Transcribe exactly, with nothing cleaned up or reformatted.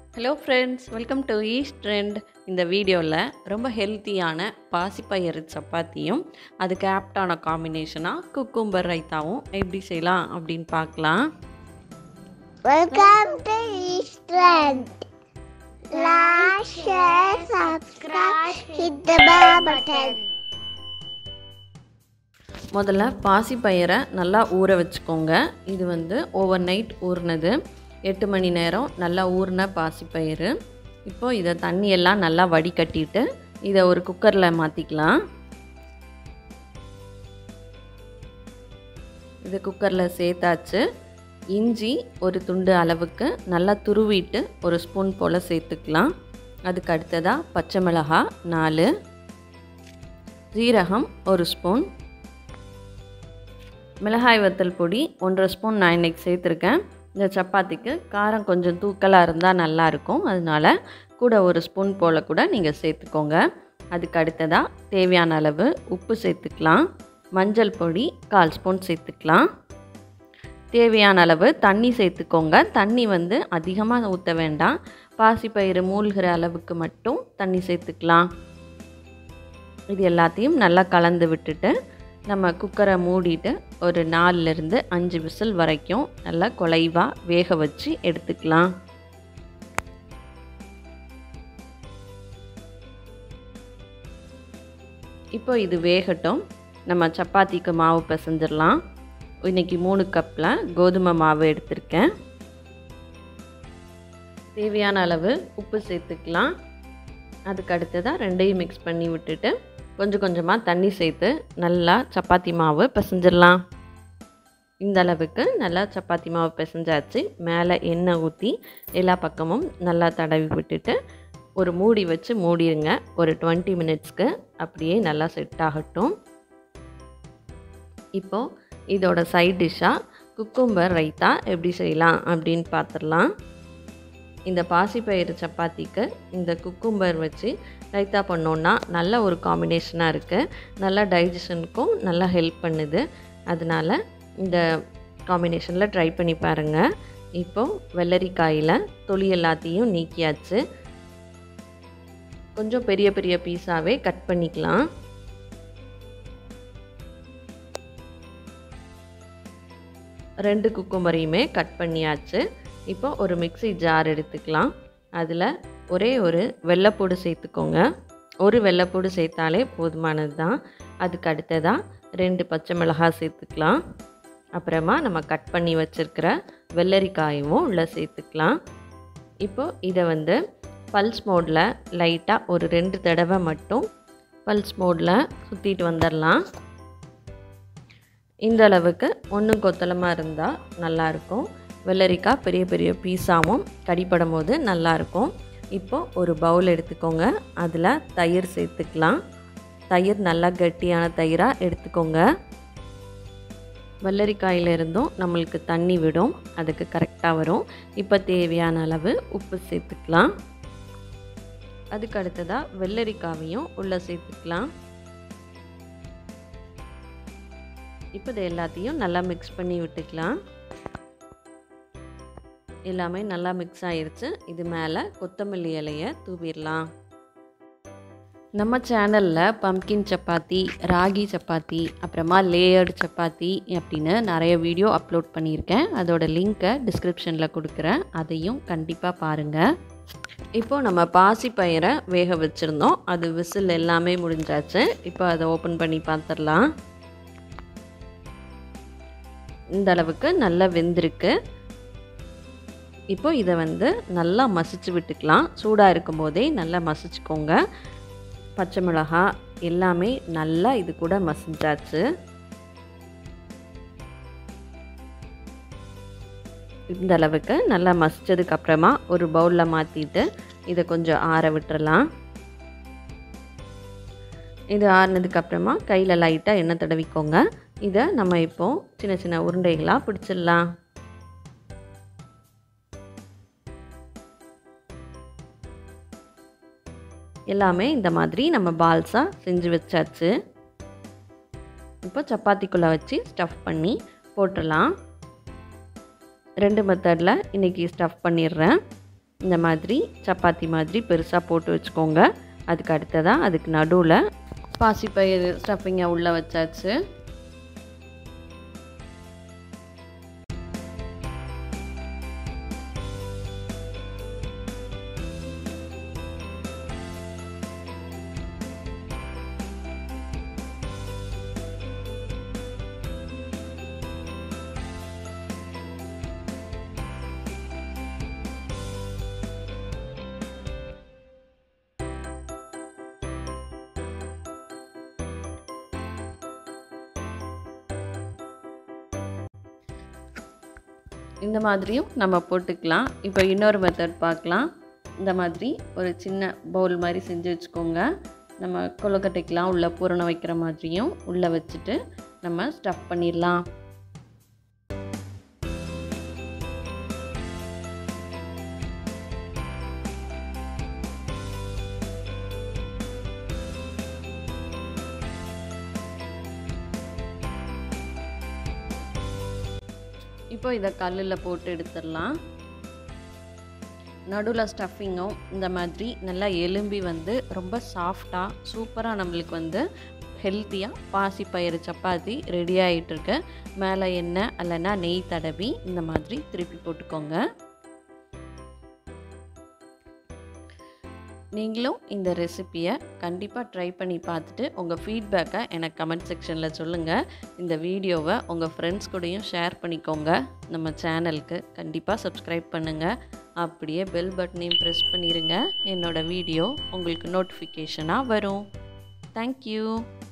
Hello friends, welcome to East Trend. இந்த வீடியோவில் ரொம்ப ஹெல்த்தியான பாசிப்பயிறு சப்பாத்தியும் அதுக்கு ஆப்டான காம்பினேஷனாக குக்கும்பர் ரைத்தாவும் எப்படி செய்யலாம் அப்படின்னு பார்க்கலாம். Welcome to East Trend. Like, share, subscribe, hit the bell button. முதல்ல பாசிப்பயிரை நல்லா ஊற வச்சுக்கோங்க. இது வந்து ஓவர் நைட் ஊறினது, எட்டு மணி நேரம் நல்லா ஊறின பாசிப்பயிறு. இப்போது இதை தண்ணியெல்லாம் நல்லா வடிகட்டிட்டு இதை ஒரு குக்கரில் மாற்றிக்கலாம். இது குக்கரில் சேர்த்தாச்சு. இஞ்சி ஒரு துண்டு அளவுக்கு நல்லா துருவிட்டு ஒரு ஸ்பூன் போல் சேர்த்துக்கலாம். அதுக்கு அடுத்ததாக பச்சை மிளகாய் நாலு, ஜீரகம் ஒரு ஸ்பூன், மிளகாய் வத்தல் பொடி ஒன்றரை ஸ்பூன் நான் இன்றைக்கி சேர்த்துருக்கேன். இந்த சப்பாத்திக்கு காரம் கொஞ்சம் தூக்கலாக இருந்தால் நல்லாயிருக்கும், அதனால் கூட ஒரு ஸ்பூன் போல் கூட நீங்கள் சேர்த்துக்கோங்க. அதுக்கு அடுத்ததாக தேவையான அளவு உப்பு சேர்த்துக்கலாம். மஞ்சள் பொடி கால் ஸ்பூன் சேர்த்துக்கலாம். தேவையான அளவு தண்ணி சேர்த்துக்கோங்க. தண்ணி வந்து அதிகமாக ஊற்ற வேண்டாம், பாசிப்பயிறு மூழ்கிற அளவுக்கு மட்டும் தண்ணி சேர்த்துக்கலாம். இது எல்லாத்தையும் நல்லா கலந்து விட்டுட்டு நம்ம குக்கரை மூடிட்டு ஒரு நாலுலேருந்து அஞ்சு விசில் வரைக்கும் நல்லா குழைவாக வேக வச்சு எடுத்துக்கலாம். இப்போ இது வேகட்டும். நம்ம சப்பாத்திக்கு மாவு பிசைஞ்சிடலாம். இன்றைக்கி மூணு கப்பில் கோதுமை மாவு எடுத்திருக்கேன். தேவையான அளவு உப்பு சேர்த்துக்கலாம். அதுக்கு அடுத்ததாக ரெண்டையும் மிக்ஸ் பண்ணி விட்டுட்டு கொஞ்சம் கொஞ்சமாக தண்ணி சேர்த்து நல்லா சப்பாத்தி மாவு பிசைஞ்சிடலாம். இந்த அளவுக்கு நல்லா சப்பாத்தி மாவு பிசைஞ்சாச்சு. மேலே எண்ணெய் ஊற்றி எல்லா பக்கமும் நல்லா தடவி விட்டுட்டு ஒரு மூடி வச்சு மூடிடுங்க. ஒரு டுவெண்ட்டி மினிட்ஸ்க்கு அப்படியே நல்லா செட் ஆகட்டும். இப்போது இதோட சைட் டிஷ்ஷாக குக்கும்பர் ரைத்தா எப்படி செய்யலாம் அப்படின்னு பார்த்துடலாம். இந்த பாசிப்பயிறு சப்பாத்திக்கு இந்த குக்கும்பர் வச்சு ரைத்தா பண்ணோன்னா நல்ல ஒரு காம்பினேஷனாக இருக்குது. நல்லா டைஜஷனுக்கும் நல்லா ஹெல்ப் பண்ணுது. அதனால் இந்த காம்பினேஷனில் ட்ரை பண்ணி பாருங்கள். இப்போது வெள்ளரிக்காயில் தொலி எல்லாத்தையும் நீக்கியாச்சு. கொஞ்சம் பெரிய பெரிய பீஸாகவே கட் பண்ணிக்கலாம். ரெண்டு குக்கும்பரையுமே கட் பண்ணியாச்சு. இப்போ ஒரு மிக்ஸி ஜார் எடுத்துக்கலாம். அதில் ஒரே ஒரு வெள்ளைப்பூடு சேர்த்துக்கோங்க. ஒரு வெள்ளைப்பூடு சேர்த்தாலே போதுமானது தான். அதுக்கு அடுத்ததாக ரெண்டு பச்சை மிளகாய் சேர்த்துக்கலாம். அப்புறமா நம்ம கட் பண்ணி வச்சுருக்கிற வெள்ளரிக்காயும் உள்ளே சேர்த்துக்கலாம். இப்போது இதை வந்து பல்ஸ் மோடில் லைட்டாக ஒரு ரெண்டு தடவை மட்டும் பல்ஸ் மோடில் சுற்றிட்டு வந்துடலாம். இந்த அளவுக்கு ஒன்றும் கொத்தலமாக இருந்தால் நல்லாயிருக்கும். வெள்ளரிக்காய் பெரிய பெரிய பீஸாவும் கடிப்படும் போது நல்லாயிருக்கும். இப்போது ஒரு பவுல் எடுத்துக்கோங்க. அதில் தயிர் சேர்த்துக்கலாம். தயிர் நல்லா கட்டியான தயிராக எடுத்துக்கோங்க. வெள்ளரிக்காயிலிருந்தும் நம்மளுக்கு தண்ணி விடும், அதுக்கு கரெக்டாக வரும். இப்போ தேவையான அளவு உப்பு சேர்த்துக்கலாம். அதுக்கு அடுத்ததாக வெள்ளரிக்காவையும் உள்ளே சேர்த்துக்கலாம். இப்போ இது எல்லாத்தையும் நல்லா மிக்ஸ் பண்ணி விட்டுக்கலாம். எல்லாமே நல்லா மிக்ஸ் ஆகிருச்சு. இது மேலே கொத்தமல்லி இலையை தூவிடலாம். நம்ம சேனலில் பம்கின் சப்பாத்தி, ராகி சப்பாத்தி, அப்புறமா லேயர்டு சப்பாத்தி அப்படின்னு நிறைய வீடியோ அப்லோட் பண்ணியிருக்கேன். அதோட லிங்க்கை டிஸ்கிரிப்ஷனில் கொடுக்குறேன், அதையும் கண்டிப்பாக பாருங்கள். இப்போது நம்ம பாசிப்பயிரை வேக வச்சுருந்தோம். அது விசில் எல்லாமே முடிஞ்சாச்சு. இப்போ அதை ஓப்பன் பண்ணி பார்த்துடலாம். இந்த அளவுக்கு நல்லா வெந்திருக்கு. இப்போ இதை வந்து நல்லா மசிச்சு விட்டுக்கலாம். சூடாக இருக்கும் போதே நல்லா மசிச்சுக்கோங்க. பச்சை மிளகாய் எல்லாமே நல்லா இது கூட மசிஞ்சாச்சு. இந்த அளவுக்கு நல்லா மசிச்சதுக்கப்புறமா ஒரு பவுலில் மாற்றிட்டு இதை கொஞ்சம் ஆற விட்டுறலாம். இது ஆறினதுக்கப்புறமா கையில் லைட்டாக எண்ணெய் தடவிக்கோங்க. இதை நம்ம இப்போது சின்ன சின்ன உருண்டைகளாக பிடிச்சிடலாம். எல்லாமே இந்த மாதிரி நம்ம பால்ஸாக செஞ்சு வச்சாச்சு. இப்போ சப்பாத்திக்குள்ளே வச்சு ஸ்டஃப் பண்ணி போட்டுடலாம். ரெண்டு மெத்தடில் இன்றைக்கி ஸ்டஃப் பண்ணிடுறேன். இந்த மாதிரி சப்பாத்தி மாதிரி பெருசாக போட்டு வச்சுக்கோங்க. அதுக்கு அடுத்ததாக அதுக்கு நடுவில் பாசிப்பயிறு ஸ்டஃபிங்கை உள்ளே வச்சாச்சு. இந்த மாதிரியும் நம்ம போட்டுக்கலாம். இப்போ இன்னொரு மெத்தட் பார்க்கலாம். இந்த மாதிரி ஒரு சின்ன பவுல் மாதிரி செஞ்சு வச்சுக்கோங்க. நம்ம கொழுக்கட்டைக்கெலாம் உள்ளே பூரணம் வைக்கிற மாதிரியும் உள்ளே வச்சுட்டு நம்ம ஸ்டஃப் பண்ணிடலாம். இப்போ இதை கல்லில் போட்டு எடுத்துடலாம். நடுவில் ஸ்டஃபிங்கும் இந்த மாதிரி நல்லா எலும்பி வந்து ரொம்ப சாஃப்டாக சூப்பராக நம்மளுக்கு வந்து ஹெல்த்தியாக பாசிப்பயிறு சப்பாத்தி ரெடி ஆகிட்டுருக்கு. மேலே எண்ணெய் இல்லைன்னா நெய் தடவி இந்த மாதிரி திருப்பி போட்டுக்கோங்க. நீங்களும் இந்த ரெசிப்பியை கண்டிப்பாக ட்ரை பண்ணி பார்த்துட்டு உங்கள் ஃபீட்பேக்கை எனக்கு கமெண்ட் செக்ஷனில் சொல்லுங்கள். இந்த வீடியோவை உங்கள் ஃப்ரெண்ட்ஸ் கூடயும் ஷேர் பண்ணிக்கோங்க. நம்ம சேனலுக்கு கண்டிப்பாக சப்ஸ்கிரைப் பண்ணுங்கள். அப்படியே பெல் பட்டனையும் ப்ரெஸ் பண்ணிடுங்க. என்னோடய வீடியோ உங்களுக்கு நோட்டிஃபிகேஷனாக வரும். தேங்க்யூ.